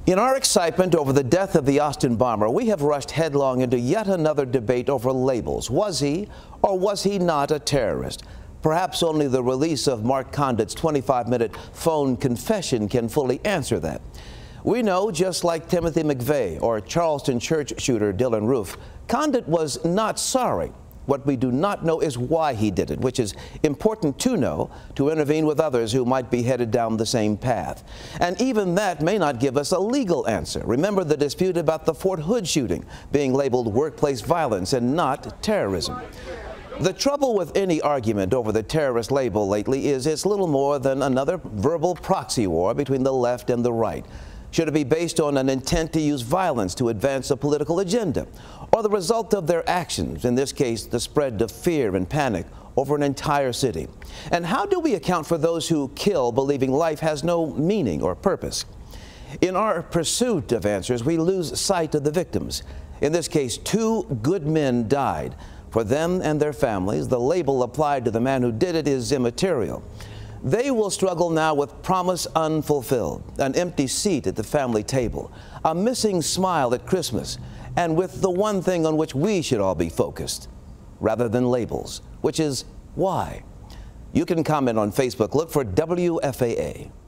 In our excitement over the death of the Austin bomber, we have rushed headlong into yet another debate over labels. Was he or was he not a terrorist? Perhaps only the release of Mark Condit's 25-minute phone confession can fully answer that. We know, just like Timothy McVeigh or Charleston church shooter Dylan Roof, Condit was not sorry. What we do not know is why he did it, which is important to know to intervene with others who might be headed down the same path. And even that may not give us a legal answer. Remember the dispute about the Fort Hood shooting being labeled workplace violence and not terrorism. The trouble with any argument over the terrorist label lately is it's little more than another verbal proxy war between the left and the right. Should it be based on an intent to use violence to advance a political agenda, or the result of their actions, in this case, the spread of fear and panic over an entire city? And how do we account for those who kill believing life has no meaning or purpose? In our pursuit of answers, we lose sight of the victims. In this case, 2 good men died. For them and their families, the label applied to the man who did it is immaterial. They will struggle now with promise unfulfilled, an empty seat at the family table, a missing smile at Christmas, and with the one thing on which we should all be focused, rather than labels, which is why. You can comment on Facebook. Look for WFAA.